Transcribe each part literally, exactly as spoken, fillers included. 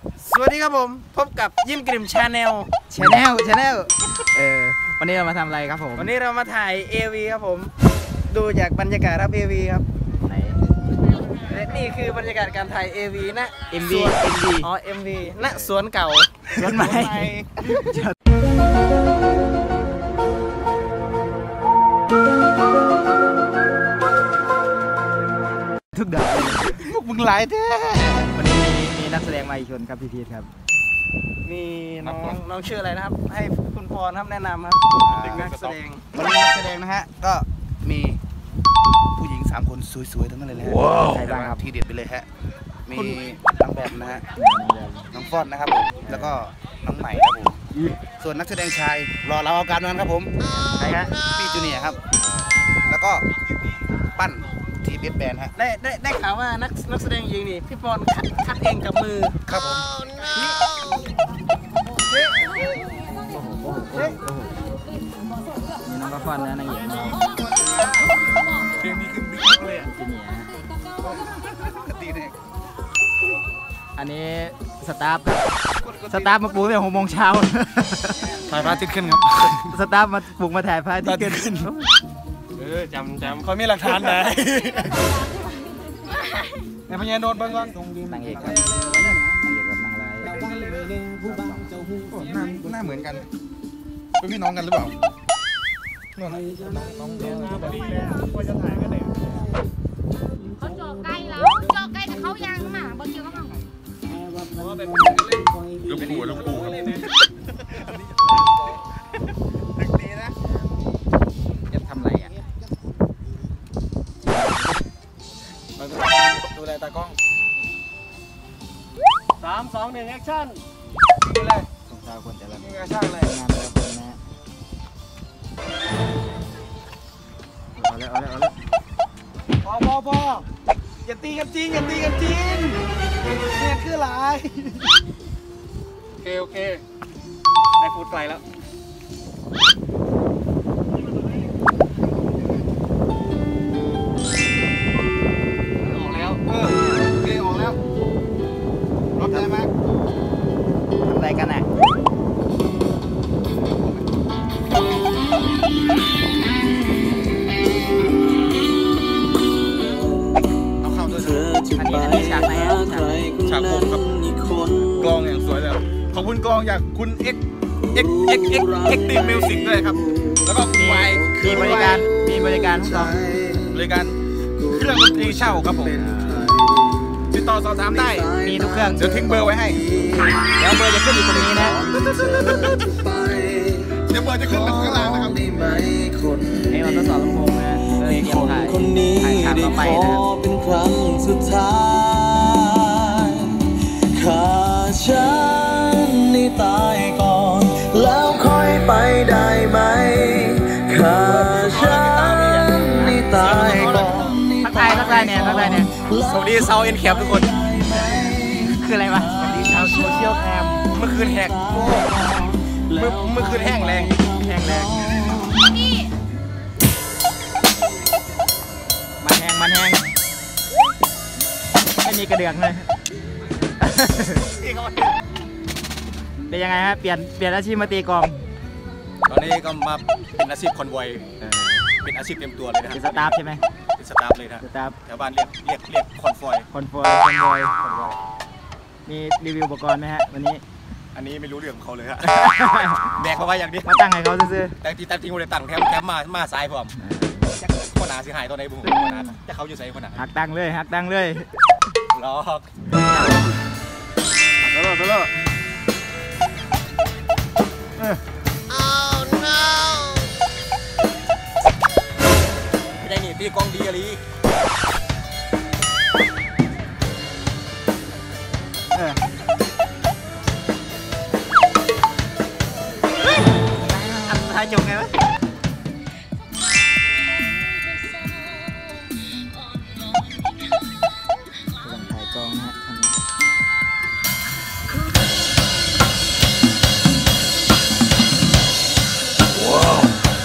สวัสดีครับผมพบกับยิ้มกลิ่มชาแนลชาแนลชาแนลเออวันนี้เรามาทำอะไรครับผมวันนี้เรามาถ่าย เอ วี ครับผมดูจากบรรยากาศครับ เอ วี ครับไหนและนี่คือบรรยากาศการถ่าย เอ วี ณเอ็ม วีเอ็ม วี อ๋อ เอ็ม วี ณสวนเก่าสวนใหม่ทุกดอกพวกมึงหลายแท้วันนี้มีมีนักแสดงมาอีกคนครับพี่พีทครับมีน้องน้องชื่ออะไรนะครับให้คุณพรครับแนะนำครับนักแสดงวันนี้นักแสดงนะฮะก็มีผู้หญิงสามคนสวยๆทั้งนั้นเลยนะใครบ้างครับทีเด็ดไปเลยฮะมีน้องแบมนะฮะน้องฟอดนะครับผมแล้วก็น้องใหม่ครับผมส่วนนักแสดงชายรอเราเอาการนั้นครับผมใครฮะพี่จูเนียร์ครับแล้วก็ปั้นทีเบสแบนฮะได้ได้ได้ข่าวว่านักนักแสดงหญิงนี่พี่พรคัดคัดเองกับมือครับผมมีน้องกระฟอนนะนางเอกน้องเพลงนี้คือบิ๊กเลยอ่ะจีเนียตีเด็กอันนี้สตาฟสตาฟมาปลุกตั้งแต่หกโมงเช้าถ่ายพระอาทิตย์ขึ้นครับสตาฟมาปลุกมาถ่ายพระอาทิตย์ขึ้นเออจำจำเขามีหลักฐานไหนในพญานนท์บางวันนางเอกครับนางเอกกับนางร้ายหน้าเหมือนกันเป็นพี่น้องกันหรือเปล่าน้องน้องน้องควรจะถ่ายกันเลยเขาจอใกล้แล้วจอใกล้แต่เขายังหมาบางทีเขาเขาลูกปูลูกปูตึกดีนะจะทำอะไรอ่ะดูแลตากล้องสามสองหนึ่งแอคชั่นดูเลยสงสารคนแต่ละงานช่างเลยงานแต่ละคนนะเอาเลยเอาเลยเอาเลยพอพอพออย่าตีกันจริงอย่าตีกันจริงเนี่ยคืออะไรโอเคโอเคได้พูดไกลแล้วออกแล้วเออโอเคออกแล้วรถได้ไหมทำอะไรกันอ่ะอันนี้อันนี้ฉากไหนครับฉากผมครับกลองอย่างสวยเลยขอบคุณกลองจากคุณ X X X X X Team Music ด้วยครับแล้วก็มีมีบริการมีบริการทุกอย่างบริการเครื่องดนตรีเช่าครับผมติดต่อสอบถามได้มีทุกเครื่องเดี๋ยวทิ้งเบอร์ไว้ให้เดี๋ยวเบอร์จะขึ้นอยู่ตรงนี้นะเดี๋ยวเบอร์จะขึ้นข้างล่างนะครับให้เราทดสอบลำโพงนะเรียนถ่ายถ่ายฉากต่อไปนะครับเป็นครั้งสุดท้ายข้าฉันนี่ตายก่อนแล้วค่อยไปได้ไหมข้าฉันนี่ตายก่อนทักทายทักทายเนี่ยทักทายเนี่ยสวัสดีเซาเอ็นแคปทุกคนคืออะไรวะสวัสดีชาวโซเชียลแคมเมื่อคืนแหกเมื่อเมื่อคืนแห้งแรงแห้งแรงมันแห้งมันแห้งไม่มีกระเดื่องเลยเป็นยังไงฮะเปลี่ยนเปลี่ยนอาชีพมาตีกองตอนนี้ก็มาเป็นอาชีพคอนวอยเป็นอาชีพเต็มตัวเลยนะครับเป็นสตาฟใช่ไหมเป็นสตาฟเลยนะสตาฟแถวบ้านเรียกเรียกเรียกคอนวอยคอนวอยคอนวอยมีรีวิวอุปกรณ์ไหมฮะวันนี้อันนี้ไม่รู้เรื่องของเขาเลยฮะแบกเขาไว้อย่างนี้มาตั้งให้เขาซื้อแต่ที่ตั้งทิ้งไว้ตั้งแถมแถมมามาซ้ายผมคนหนาเสียหายตัวไหนบุ้งคนหนาจะเขาอยู่ใส่คนหนาหักตั้งเลยหักตั้งเลยล็อกโซโล่โซโล่ไม่ได้หนีตีกองดีอะไรอันท้ายจบไงวะถ่ายกองนะฮะว้าว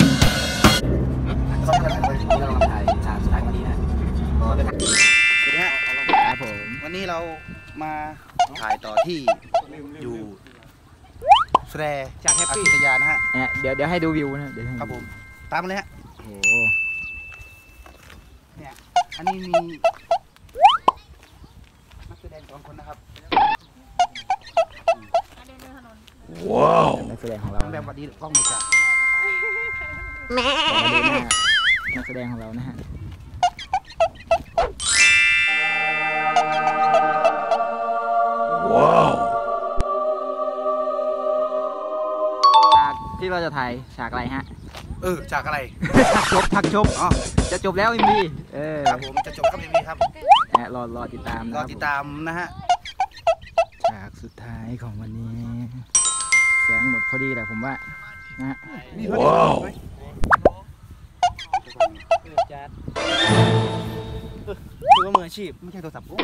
เขาจะถ่ายเราถ่ายฉากสุดท้ายวันนี้นะสวัสดีครับผมวันนี้เรามาถ่ายต่อที่อยู่แสดงจากแฮปอาปี้ทิตยานะฮะเนี่ยเดี๋ยวเดี๋ยวให้ดูวิวนะเดี๋ยวให้ครับผมตามมาเลยฮะโอ้โหเนี่ยอันนี้มีนักแสดงสองคนนะครับว้าวนักแสดงของเราน้องแบบวัดดีกล้องหน่อยจ้ะมาดูหน้านักแสดงของเรานะฮะว้าวฉากที่เราจะถ่ายฉากอะไรฮะเออจากอะไรฉากจบฉากจบอ๋อจะจบแล้วอิมดีเออครับผมจะจบครับเอ็มวีครับแหมรอรอติดตามนะรคอรับติดตามนะฮะฉากสุดท้ายของวันนี้แสงหมดพอดีแหละผมว่านะฮะว้าวจัดคือว่ามืออาชีพไม่ใช่โทรศัพท์โอ้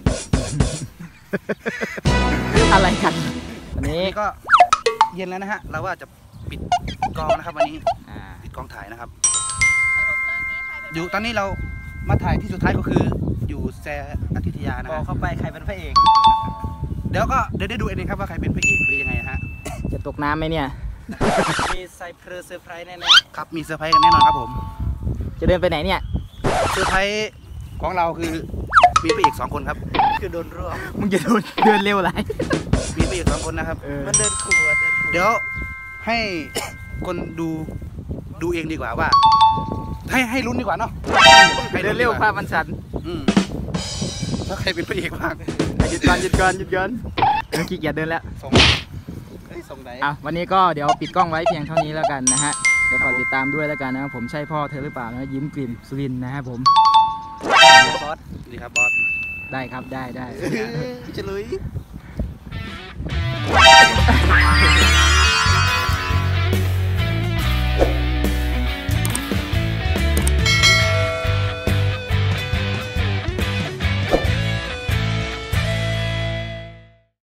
อะไรกันวันนี้นี่ก็เย็นแล้วนะฮะ เราว่าจะปิดกองนะครับวันนี้อ่าปิดกองถ่ายนะครับ อยู่ตอนนี้เรามาถ่ายที่สุดท้ายก็คืออยู่แซอาทิตยานะบอกฮะเข้าไปใครเป็นพระเอกเดี๋ยวก็เดี๋ยวได้ดูเองครับว่าใครเป็นพระเอกหรือยังไงฮะจะตกน้ำไหมเนี่ยมีไซเพอร์เซอร์ไพรส์แน่ครับมีเซอร์ไพรส์กันแน่นอนครับผมจะเดินไปไหนเนี่ยเซอร์ไพรส์ของเราคือมีพระเอกสองคนครับๆคือโดนรวบมึงจะเดินเดินเร็วไรมีพระเอกสองคนนะครับมันเดินขวดเดินขวดเดี๋ยวให้คนดูดูเองดีกว่าว่า ให้ให้ลุ้นดีกว่าเนาะให้เดิลุ้นดีเร็วกภาพมันสั่นอืมว่าใครเป็นพระเอกบ้างอ่ะหยุดก่อนหยุดก่อนหยุดก่อนเมื่อกี้อย่าเดินแล้วส่งเฮ้ยส่งไหนอ่ะวันนี้ก็เดี๋ยวปิดกล้องไว้เพียงเท่านี้แล้วกันนะฮะเดี๋ยวฝากติดตามด้วยแล้วกันนะครับผมใช่พ่อเธอหรือเปล่านะยิ้มกลิ่มสุรินทร์นะฮะผมบอสดีครับบอสได้ครับได้ได้จะลุย